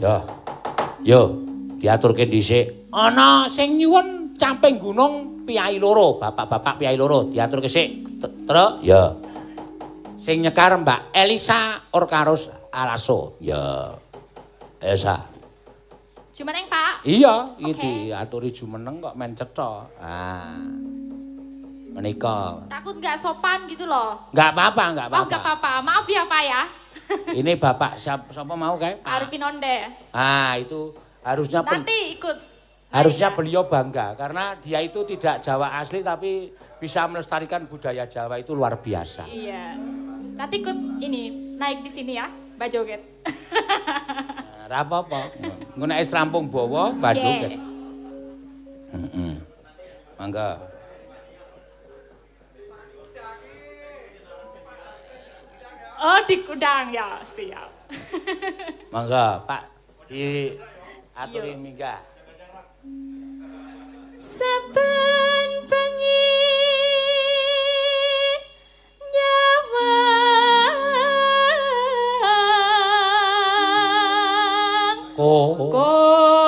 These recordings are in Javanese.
Ya. Yo, diaturke dhisik. Ana sing nyuwun camping gunung piyai loro, bapak-bapak piyai loro diaturke sik. Terus ya. Sing nyekar Mbak Elisa Orkarus Alaso. Ya. Esa. Jumeneng, Pak. Iya, iki diaturi jumeneng kok men cetha. Ah. Menika. Takut nggak sopan gitu loh. Nggak apa-apa, nggak apa-apa. Oh, nggak apa-apa. Maaf ya, Pak ya. Ini Bapak siapa mau kayak? Arifin Onde. Ah, itu harusnya Nanti ikut. harusnya beliau bangga karena dia itu tidak Jawa asli tapi bisa melestarikan budaya Jawa itu luar biasa. Iya. Nanti ikut ini naik di sini ya, Mbak Joget. Ora apa-apa. Engko nek wis rampung bawa Mbak Joget. Heeh. Mangga. Oh, di Kudang ya, siap. Mangga, Pak, di aturi minggah. Saben bengi nyawang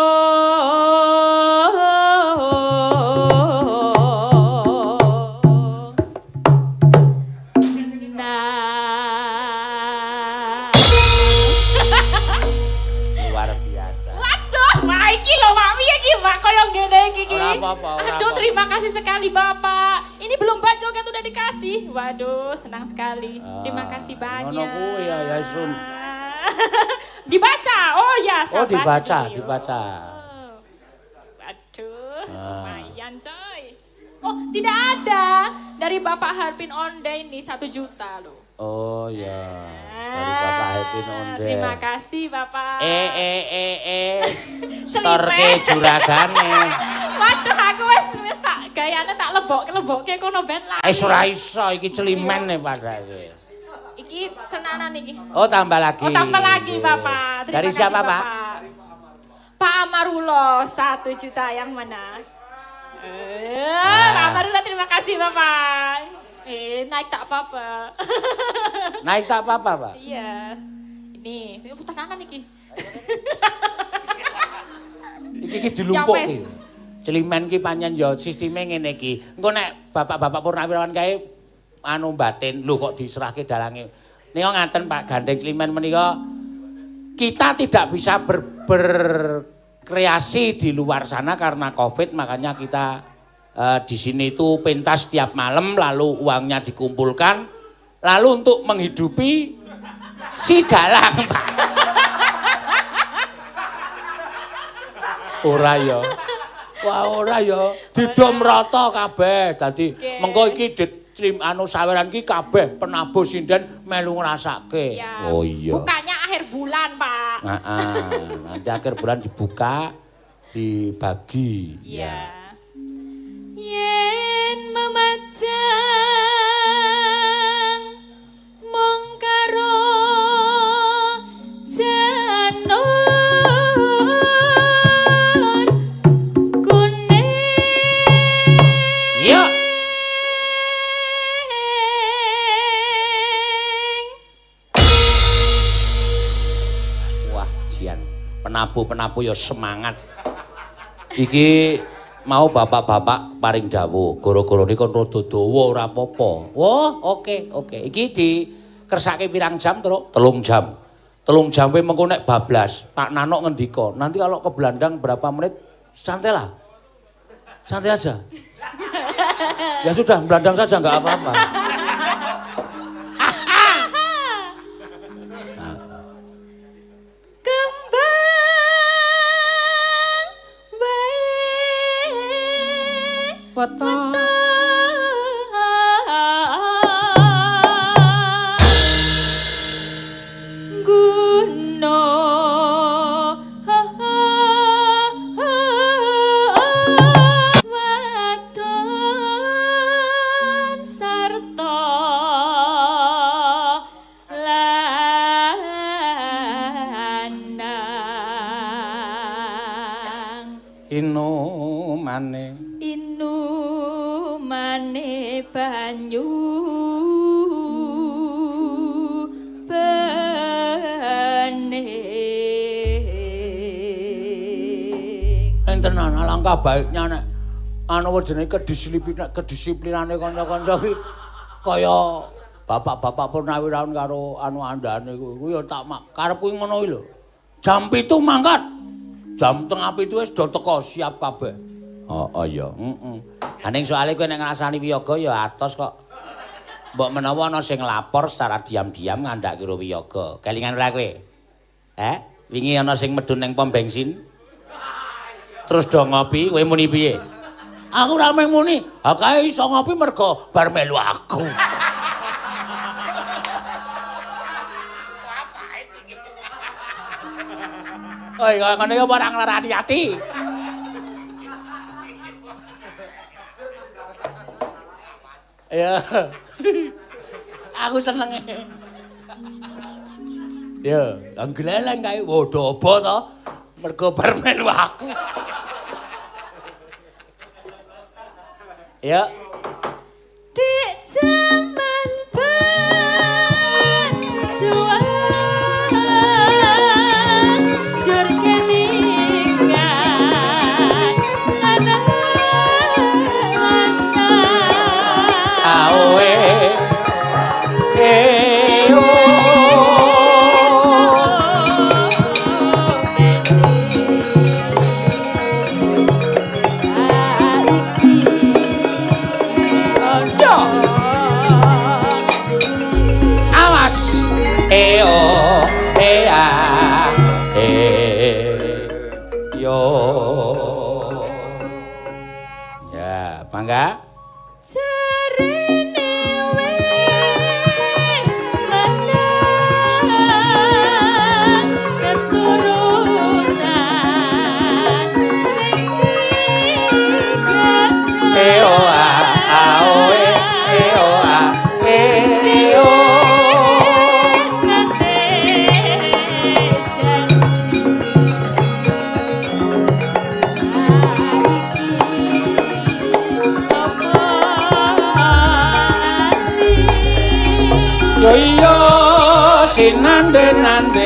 Luar biasa. Waduh, Pak iki lho, Pak piye iki, Pak koyo ngene iki. Ora apa-apa, ora Aduh, apa-apa. terima kasih sekali Bapak. Ini belum Mbak Joget udah dikasih. Waduh, senang sekali. Terima kasih banyak. Ngono kuwi ya Sun. Dibaca. Oh ya, saya Oh, dibaca, dulu. dibaca. Oh. Waduh, lumayan coy. Oh, tidak ada. Dari Bapak Harpin Onde ini 1 juta loh. Oh ya, dari Bapak Happy Onde. Terima kasih Bapak. Storke juragane. Waduh, aku wis tak gayane tak lebokke kono ben lah. Ora iso iki celimen nih padahal. Iki tenanan iki. Oh, tambah lagi. Oh, tambah lagi Bapak. Terima Dari kasih, siapa, Pak? Bapak. Pak Amarulo 1 juta yang mana? Pak Amarulo terima kasih Bapak. Naik tak apa-apa. Naik tak apa-apa, Pak? Iya. Ini tenanan iki. Iki dilumpuk Capes. iki. Celimen ki pancen ya sisteme ngene iki. Engko nek bapak-bapak Purnawirawan kae anu batin, lho kok diserahke dalange. Nika ngaten Pak Gandeng Celimen menika kita tidak bisa berkreasi di luar sana karena Covid, makanya kita di sini itu pentas setiap malam, lalu uangnya dikumpulkan, lalu untuk menghidupi si dalang, Pak. Ora ya. Wah ora ya. Didom rata kabeh. Dadi mengko iki anu saweran iki kabeh penabuh sinden melu ngrasake. Ya. Oh iya. Bukanya akhir bulan, Pak. Nanti akhir bulan dibuka, dibagi. Iya. Yen memajang mung karo janon kuning. Iya. Wah, jian. Penabuh-penabuh ya semangat. Iki mau bapak-bapak paring dawuh, gara-gara niku rada dawa ora apa-apa. Wah, oke. Iki dikersake pirang jam, Truk? 3 jam. 3 jam kuwi mengko nek bablas, Pak Nanok ngendika, nanti kalau ke Belandang berapa menit, santai lah. Santai aja. Ya sudah, Belandang saja enggak apa-apa. Wata Guno Waton Sarta Alangkah baiknya nek anu jenenge kedisiplinane kanca-kanca iki kaya bapak-bapak Purnawirawan karo anu andane iku ya tak karepku ngono iki lho. Jam 7 mangkat. Jam tengah 7 wis do teko siap kabeh. Oh iya, Aning soalé kowe nek ngrasani wiyaga ya atos kok. Mbok menawa ana sing lapor secara diam-diam ngandhak karo wiyaga. Kelingan ora kowe? Wingi ana sing medun ning pom bensin. Terus do ngopi, kowe muni piye? Aku ora mung muni, ha kae iso ngopi mergo bar melu aku. Oi, kok ngene iki ora nglarani ati. Ya. Aku seneng. Ya, anggleleng kae wodobo to. Mergo bar melu aku. Ya. Di zaman berjuang jur kelingan anak-anak Awe Ya, mangga. Jarene wis menang keturunan sing Yo iya sinande-nande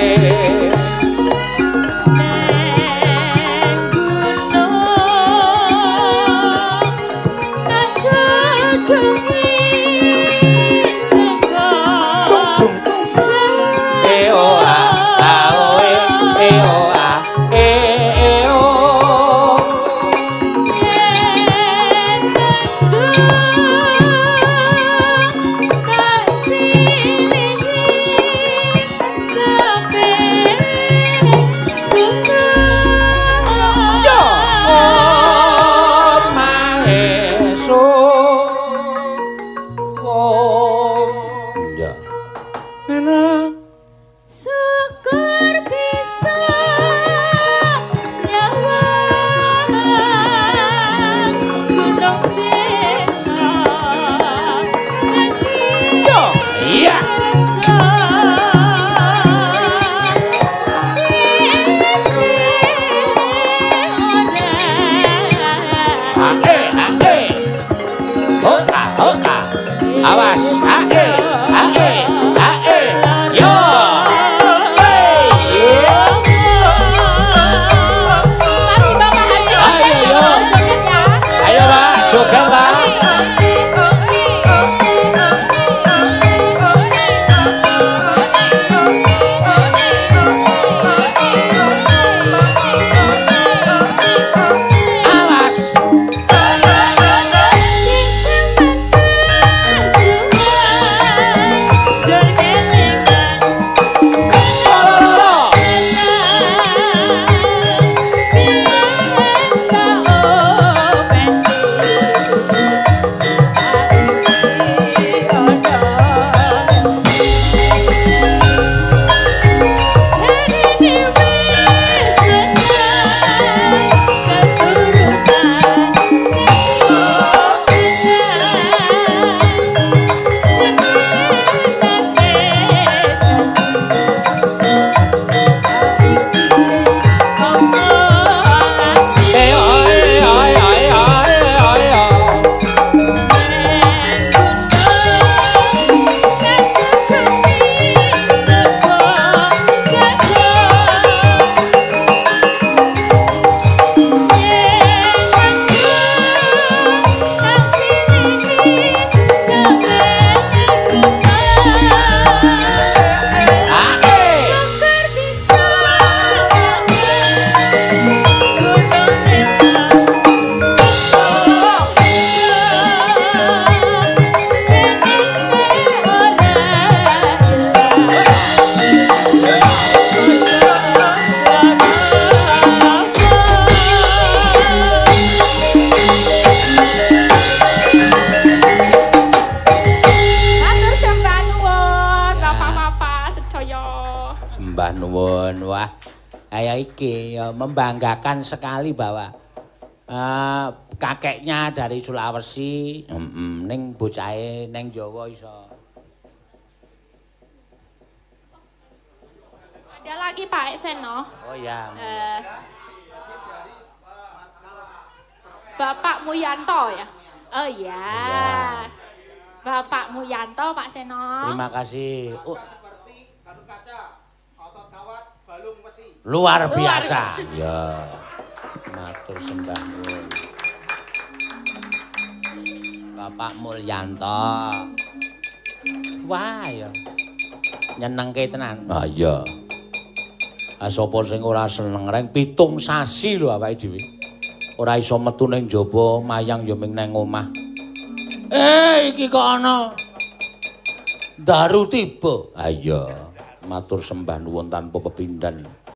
Awas, yo. Mari Bapak ayo joget ya. Ayo Pak, joget Pak. Di zaman berjuang Mbah nuwun. Wah. Kayak iki ya membanggakan sekali bahwa kakeknya dari Sulawesi, ning bocahe ning Jawa iso. Ada lagi Pak Seno. Oh ya. Bapak Muyanto ya? Oh iya. Iya. Bapak Muyanto, Pak Seno. Terima kasih. Seperti Gatot Kaca, otot kawat, balung besi. Luar biasa. Ya. Matur sembah nuwun. Bapak Mulyanto. Wah ya. Nyenengke tenan. Ah iya. Sapa sing ora seneng reng 7 sasi lho awake dhewe. Ora iso metu ning jaba, mayang ya ming nang omah. Iki kok ana daru tiba. Ah iya, matur sembah nuwun tanpa pepindhan.